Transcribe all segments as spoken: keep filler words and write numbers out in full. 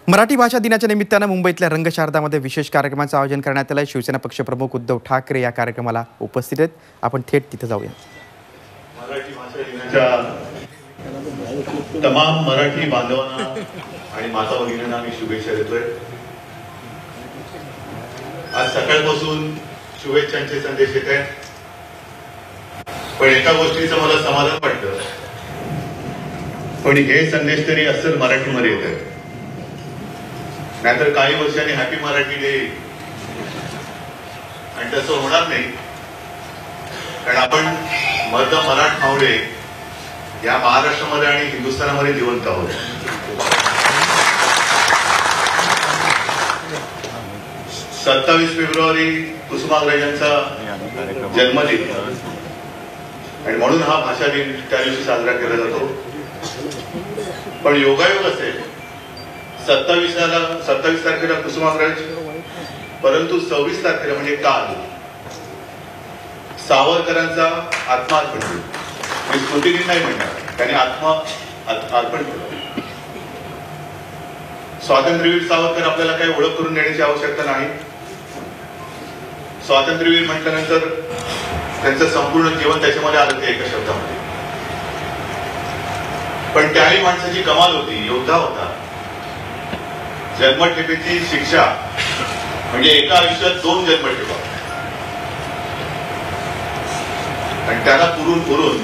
मराठी भाषा दिनाच्या निमित्तानं मुंबईतल्या रंगशारदामध्ये विशेष कार्यक्रमाचं आयोजन करण्यात आलं आहे। शिवसेना पक्षप्रमुख उद्धव ठाकरे या कार्यक्रमाला उपस्थित आहेत। आपण थेट तिथे जाऊया। मराठी भाषा दिनाच्या तमाम मराठी बांधवांना आणि माता भगिनींना मी शुभेच्छा देतोय। आज सकाळपासून शुभेच्छांचे संदेश येत आहेत, पण एका गोष्टीचं मला समाधान वाटतं, पण हे संदेश तरी असेल मराठीमध्ये येत आहेत, नाहीतर काही वर्षांनी हॅपी मराठी डे आणि तसं होणार नाही। कारण आपण मर्द मराठमोळे या महाराष्ट्रामध्ये आणि हिंदुस्थानामध्ये जिवंत आहोत। सत्तावीस फेब्रुवारी कुसुमाग्रजांचा जन्मदिन आणि म्हणून हा भाषा दिन त्या दिवशी साजरा केला जातो। पण योगायोग असेल, सत्तावीसला सत्तावीस तारखेला कुसुमाग्रज, परंतु सव्वीस तारखेला म्हणजे काल सावरकरांचा आत्मार्पण दिन। मी स्मृतिदिन नाही म्हणणार, त्यांनी आत्मा अर्पण केलं। स्वातंत्र्यवीर सावरकर आपल्याला काही ओळख करून देण्याची आवश्यकता नाही। स्वातंत्र्यवीर म्हटल्यानंतर त्यांचं संपूर्ण जीवन त्याच्यामध्ये आलं ते एका शब्दामध्ये। पण त्याही माणसाची कमाल होती, योद्धा होता। जन्मठेपेची शिक्षा म्हणजे एका आयुष्यात दोन जन्मठेपा, आणि त्याला पुरून पुरून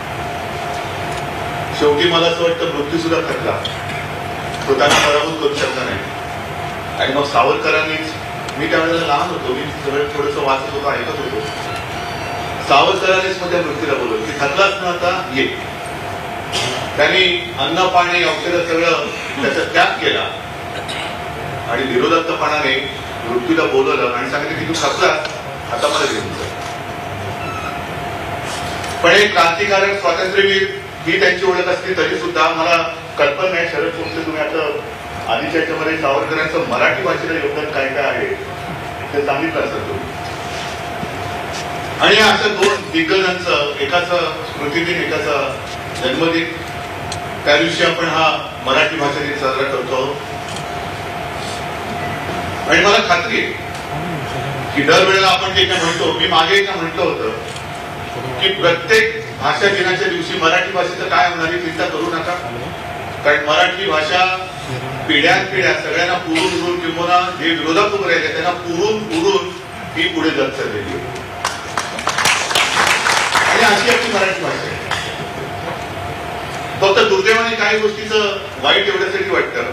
शेवटी मला असं वाटतं मृत्यू सुद्धा थकला, तो त्यांना पराभूत करू शकला नाही। आणि मग सावरकरांनीच, मी त्यावेळेला लहान होतो, मी सगळं थोडस वाचत होतो, ऐकत होतो, सावरकरांनीच मग त्या मृत्यूला बोलवलं की थकलाच ना आता ये। त्यांनी अन्न पाणी औषध सगळं त्याचा त्याग केला आणि निरोधकपणाने मृत्यूला बोलवलं आणि सांगितलं की तू थकलास, आता मला घेऊन जा। पण एक क्रांतिकारक स्वातंत्र्यवीर ही त्यांची ओळख असली तरी सुद्धा मला कल्पना नाही शरद तुमचे तुम्ही आता आधीच्या याच्यामध्ये सावरकरांचं मराठी भाषेला योगदान काय काय आहे ते सांगितलं असं तुम्ही। आणि अशा दोन दिग्गजांचं, एकाचं स्मृतिदिन एकाचा जन्मदिन, त्या दिवशी आपण हा मराठी भाषा दिन साजरा करतो। आणि मला खात्री आहे की दरवेळेला आपण जे काय म्हणतो, मी मागे एकदा म्हटलं होतं की प्रत्येक भाषा दिनाच्या दिवशी मराठी भाषेचं काय होणार ही चिंता करू नका, कारण मराठी भाषा पिढ्यानपिढ्या सगळ्यांना पुरून पुरून, किंवा जे विरोधात उभे राहिले त्यांना पुरून पुरून ही पुढे जात चाललेली आहे। आणि अशी आपली मराठी भाषा आहे। फक्त दुर्दैवाने काही गोष्टीचं वाईट एवढ्यासाठी वाटतं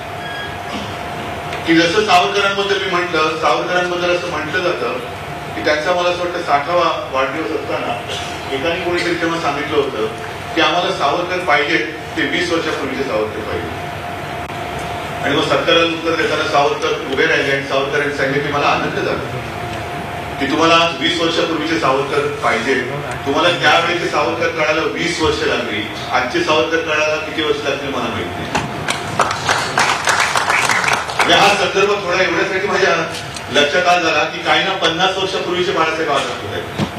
की जसं सावरकरांबद्दल मी म्हटलं, सावरकरांबद्दल असं म्हटलं जातं की त्यांचा मला असं वाटतं साठावा वाढदिवस असताना एकाने कोणीतरी तेव्हा सांगितलं होतं की आम्हाला सावरकर पाहिजे ते वीस वर्षापूर्वीचे सावरकर पाहिजे। आणि मग सत्काराला उत्तर देताना सावरकर उभे राहिले आणि सावरकरांनी सांगितले की मला आनंद झाला की तुम्हाला वीस वर्षापूर्वीचे सावरकर पाहिजे, तुम्हाला त्यावेळेचे सावरकर कळायला वीस वर्ष लागली, आजचे सावरकर कळायला किती वर्ष लागतील मला माहित नाही। हा संदर्भ थोडा एवढ्यासाठी माझ्या लक्षात आला झाला की काही ना पन्नास वर्षापूर्वीचे बाळासाहेब आझाद होते।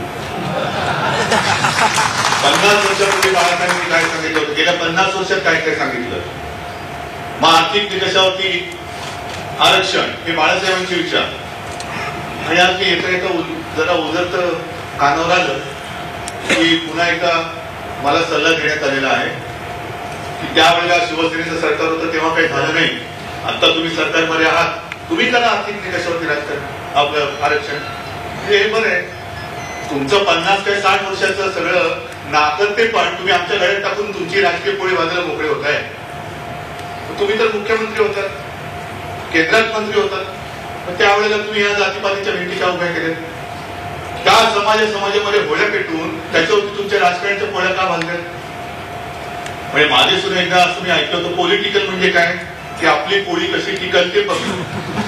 पन्नास वर्षापूर्वी बाळासाहेबांनी काय सांगितलं होतं, गेल्या पन्नास वर्षात काय काय सांगितलं। मग आर्थिक निकषावरती आरक्षण हे बाळासाहेबांचे विचार, आणि आज मी येता येता जरा उजरत कानावर आलं की पुन्हा एकदा मला सल्ला देण्यात आलेला आहे की त्यावेळेला शिवसेनेचं सरकार होतं तेव्हा काही झालं नाही, आता तुम्ही सरकारमध्ये आहात, तुम्ही करा आर्थिक निकषावरती राजकारण आपलं आरक्षण। हे बरं आहे, तुमचं पन्नास ते साठ वर्षाचं सगळं नाकर्तेपण तुम्ही आमच्या गळ्यात टाकून तुमची राजकीय पोळी वाजायला मोकळे होत आहे। तुम्ही तर मुख्यमंत्री होतात, केंद्रात मंत्री होतात, पण त्यावेळेला तुम्ही या जातीपातीच्या भिंती का उभ्या केल्या? त्या समाजा समाजामध्ये होळ्या पेटवून त्याच्यावरती तुमच्या राजकारणाच्या पोळ्या का बांधल्यात? म्हणजे माझे सुद्धा एकदा असं मी ऐकलं होतं, पॉलिटिकल म्हणजे काय की आपली पोळी कशी टिकल ते बघू।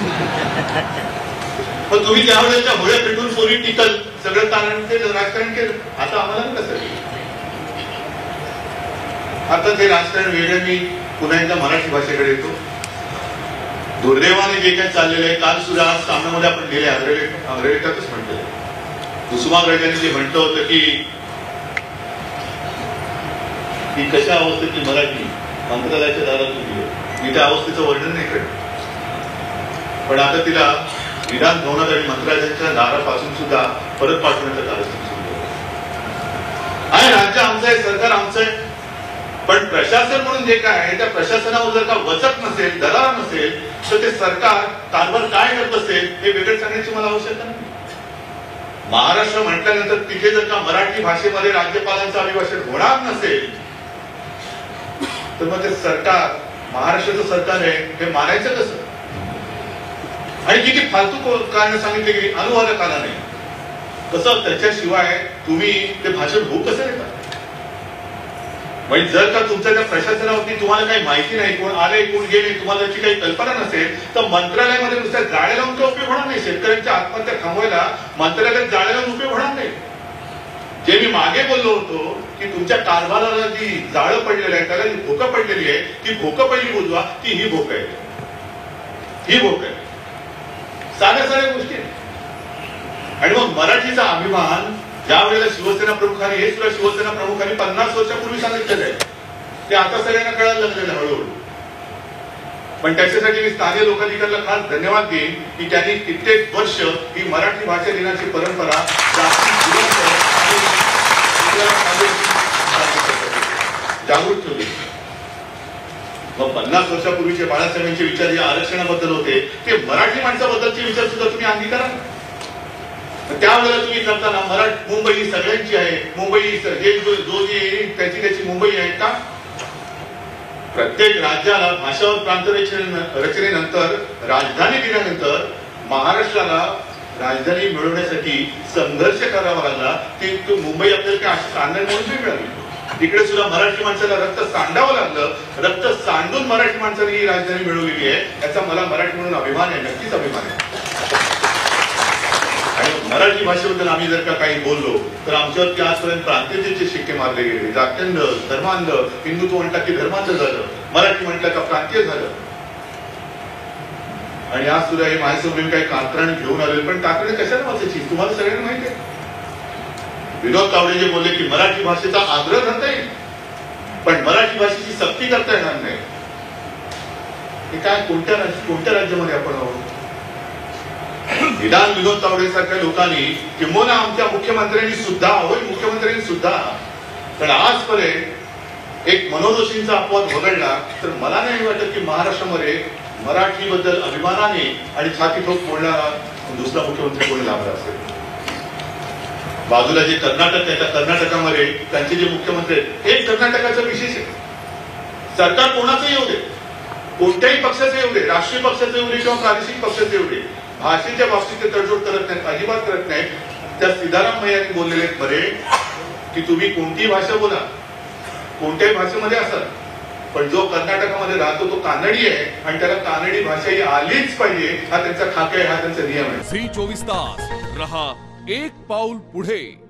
पण तुम्ही त्यावेळेच्या होळ्या पेटून पॉलिटिकल सगळं तारण केलं, राजकारण केलं। आता आम्हाला कसं, आता ते राजकारण वेगळं। मी पुन्हा एकदा मराठी भाषेकडे येतो। दुर्दैवाने जे काही चाललेलं आहे, काल सुद्धा आज सामन्यामध्ये आपण गेले अग्रलेखातच म्हटलं, कुसुमाग्रजांनी जे म्हटलं होतं की की कशा अवस्थेची मराठी मंत्रालयाच्या दारात उभी आहे. मी त्या अवस्थेचं वर्णन नाही करत. पण आता तिला विधान भवनात आणि मंत्रालयाच्या दारापासून सुद्धा परत पाठवण्याचं कार्यक्रम सुरू आहे. राज्य आमचं आहे, सरकार आमचं आहे, पण प्रशासन म्हणून जे काय आहे त्या प्रशासनावर जर का वचक नसेल, दरार नसेल, तर ते सरकार कारभार काय करत असेल हे वेगळं सांगण्याची मला आवश्यकता नाही. महाराष्ट्र म्हटल्यानंतर तिथे जर का मराठी भाषेमध्ये राज्यपालांचं अभिभाषण होणार नसेल तर मग ते सरकार महाराष्ट्राचं सरकार आहे हे मानायचं कसं? आणि किती फालतू कारण सांगितले की अनुवाद आला नाही कसं, त्याच्याशिवाय तुम्ही ते भाषण होऊ कसं देता? म्हणजे जर का तुमच्या त्या प्रशासनावरती तुम्हाला काही माहिती नाही, कोण आले कोण गेले, तुम्हाला त्याची काही कल्पना नसेल, तर मंत्रालयामध्ये नुसत्या जाळ्या लावून तो उपयोग होणार नाही. शेतकऱ्यांच्या आत्महत्या थांबवायला मंत्रालयात जाळ्या लावून उपयोग होणार नाही. जे मी मागे बोललो होतो की तुमच्या कारभाराला जी जाळं पडलेलं आहे, त्याला जी भोकं पडलेली आहे, ती भोकं पहिली बुजवा, ती ही भोक आहे, ही भोक आहे. साध्या साध्या गोष्टी. आणि मग मराठीचा अभिमान ज्या वेळेला शिवसेना प्रमुखांनी, हे सुद्धा शिवसेना प्रमुखांनी पन्नास वर्षापूर्वी सांगितलेलं आहे, ते आता सगळ्यांना कळायला लागलेलं हळूहळू. पण त्याच्यासाठी मी स्थानिक लोकाधिकाऱ्याला खास धन्यवाद देईन की त्यांनी कित्येक वर्ष ही मराठी भाषा दिनाची परंपरा जागृत ठेवली. मग पन्नास वर्षापूर्वीचे बाळासाहेबांचे विचार जे आरक्षणाबद्दल होते ते मराठी माणसाबद्दलचे विचार सुद्धा तुम्ही अंगीकारा. त्यावेळेला तुम्ही करताना मराठी मुंबई ही सगळ्यांची आहे, मुंबई जे जो जे येईल त्याची त्याची मुंबई आहे का? प्रत्येक राज्याला भाषा व प्रांत रचनेनंतर राजधानी दिल्यानंतर महाराष्ट्राला राजधानी मिळवण्यासाठी संघर्ष करावा लागला. ती मुंबई आपल्याला काय अशी सांडण म्हणून नाही मिळाली. तिकडे सुद्धा मराठी माणसाला रक्त सांडावं लागलं, रक्त सांडून मराठी माणसाने ही राजधानी मिळवलेली आहे. याचा मला मराठी म्हणून अभिमान आहे, नक्कीच अभिमान आहे. आणि मराठी भाषेबद्दल आम्ही जर का काही बोललो तर आमच्यावरती आजपर्यंत प्रांतीयतेचे शिक्के मारले गेले. जात्यांध, धर्मांध, हिंदुत्व म्हणतात की धर्मांध झालं, मराठी म्हटलं का प्रांतीय झालं. आणि आज सुद्धा हे माझ्यासमोर काही कात्रण घेऊन आले, पण कात्रण कशाला वाचायची तुम्हाला सगळ्यांना माहिती आहे. विनोद तावडे जे बोलले की मराठी भाषेचा आग्रह धरता येईल पण मराठी भाषेची सक्ती करता येणार नाही. हे काय कोणत्या कोणत्या राज्यामध्ये आपण आहोत? निदान विनोद तावडे सारख्या लोकांनी किंबहुना आमच्या मुख्यमंत्र्यांनी सुद्धा, होय मुख्यमंत्र्यांनी सुद्धा, पण आजपर्यंत एक मनोदोषींचा अपवाद वगळला तर मला नाही वाटत की महाराष्ट्रामध्ये मराठीबद्दल अभिमानाने आणि छाती ठोक बोलणारा दुसरा मुख्यमंत्री कोणी लाभला असेल. बाजूला जे कर्नाटक आहे त्या कर्नाटकामध्ये त्यांचे जे मुख्यमंत्री आहेत हे कर्नाटकाचं विशेष आहे. सरकार कोणाचं येऊ दे, कोणत्याही पक्षाचे येऊ दे, राष्ट्रीय पक्षाचे येऊ दे किंवा प्रादेशिक पक्षाचे येऊ दे, भाषेच्या बाबतीत ते तडजोड करत नाहीत, अजिबात करत नाहीत. त्या सीताराम यांनी बोललेले बरे की तुम्ही कोणतीही भाषा बोला, कोणत्याही भाषेमध्ये असाल, पण जो कर्नाटकामध्ये राहतो तो कानडी आहे आणि त्याला कानडी भाषा ही आलीच पाहिजे, हा त्यांचा खाका आहे, हा त्यांचा नियम आहे. झी चोवीस तास रहा एक पाऊल पुढे.